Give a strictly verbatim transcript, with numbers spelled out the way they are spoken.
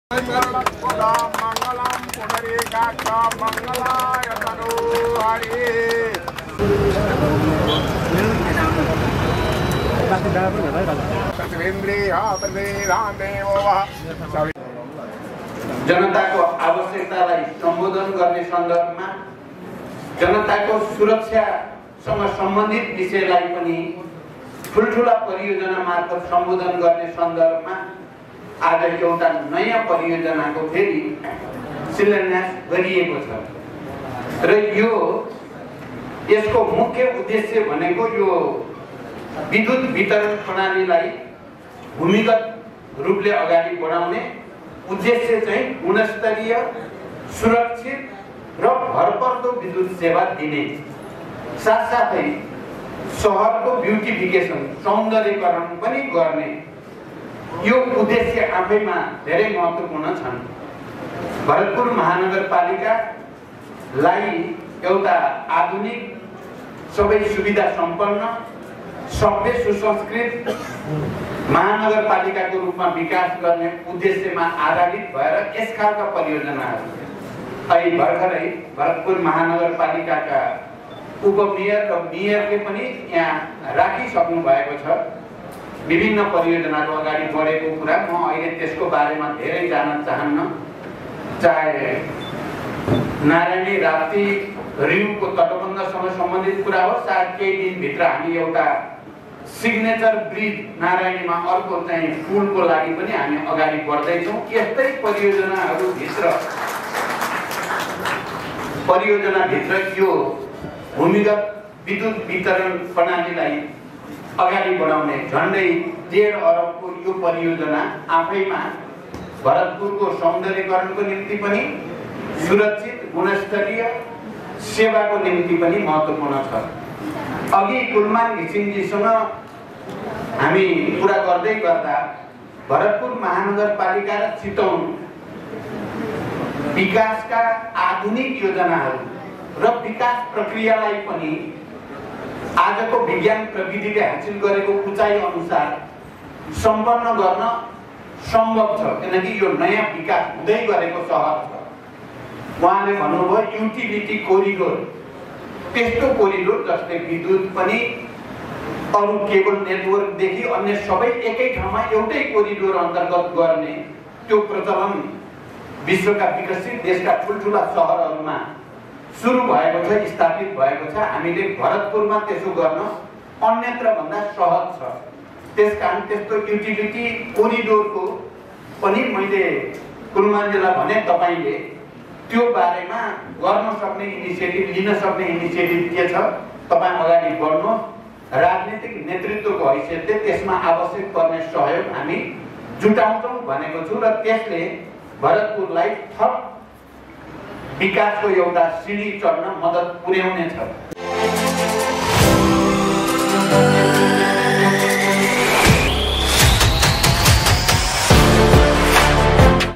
मंगलम पुनरेकाक्ष मंगलाय तनो हरि जनताको आवश्यकतालाई सम्बोधन गर्ने सन्दर्भमा जनताको सुरक्षासँग सम्बन्धित विषयलाई पनि ठुलठुला परियोजना मार्फत सम्बोधन गर्ने सन्दर्भमा आज एउटा नयाँ परियोजनाको फेरि शिलान्यास गरिएको छ र यो यसको मुख्य उद्देश्य भनेको यो विद्युत वितरण प्रणालीलाई भूमिगत रूपले अगाडि बढाउने उद्देश्य चाहिँ गुणस्तरीय सुरक्षित र भरपर्दो विद्युत सेवा दिने साथसाथै शहरको ब्युटिफिकेसन सौन्दर्यकरण पनि गर्ने यो उद्देश्य आफैमा धेरै महत्त्वपूर्ण छन्। भरतपुर महानगरपालिकालाई एउटा आधुनिक सबै सुविधा सम्पन्न सभ्य सुसंस्कृत महानगरपालिकाको रूपमा विकास गर्ने उद्देश्यमा आधारित भएर यस खालका परियोजनाहरू अहिले भर्खरै भरतपुर महानगरपालिकाका उपमेयर र मेयरले पनि यहाँ राखिसक्नु भएको छ। विभिन्न परियोजनाको अगाडि बढेको कुरा म अहिले त्यसको बारेमा धेरै जान्न चाहन्न। चाहे नारायणी राप्ती रिउको तटबन्धसँग सम्बन्धित कुरा हो, सायद केही दिनभित्र हामी एउटा सिग्नेचर ब्रिज नारायणीमा अर्को चाहिँ पुलको लागि पनि हामी अगाडि बढ्दैछौँ। यस्तै परियोजनाहरूभित्र परियोजनाभित्र यो भूमिगत विद्युत वितरण प्रणालीलाई अगाडि बढाउने झन्डै डेढ अरबको यो परियोजना आफैमा भरतपुरको सौन्दर्यकरणको निम्ति पनि सुरक्षित गुणस्तरीय सेवाको निम्ति पनि महत्त्वपूर्ण छ। अघि कुलमान घिसिङजीसँग हामी कुरा गर्दै गर्दा भरतपुर महानगरपालिका र चितवन विकासका आधुनिक योजनाहरू र विकास प्रक्रियालाई पनि आजको विज्ञान प्रविधिले हासिल गरेको उचाइ अनुसार सम्पन्न गर्न सम्भव छ, किनकि यो नयाँ विकास हुँदै गरेको सहर छ। उहाँले भन्नुभयो युटिलिटी कोरिडोर, त्यस्तो कोरिडोर जसले विद्युत पनि अरू केबल नेटवर्कदेखि अन्य सबै एकै ठाउँमा एउटै कोरिडोर अन्तर्गत गर्ने त्यो प्रचलन विश्वका विकसित देशका ठुल्ठुला सहरहरूमा सुरु भएको छ, स्थापित भएको छ। हामीले भरतपुरमा त्यसो गर्न अन्यत्र भन्दा सहज छ। त्यसकारण त्यस्तो युटिलिटी कोरिडोरको पनि मैले कुलमानजीलाई भने तपाईले त्यो बारेमा गर्न सक्ने इनिसिएटिभ लिन सक्ने इनिसिएटिभ के छ, तपाईँ अगाडि बढ्नुहोस्। राजनीतिक नेतृत्वको हैसियतले त्यसमा आवश्यक पर्ने सहयोग हामी जुटाउँछौँ भनेको छु र त्यसले भरतपुरलाई थप विकासको एउटा सिडी चढ्न मद्दत पुर्याउनेछ।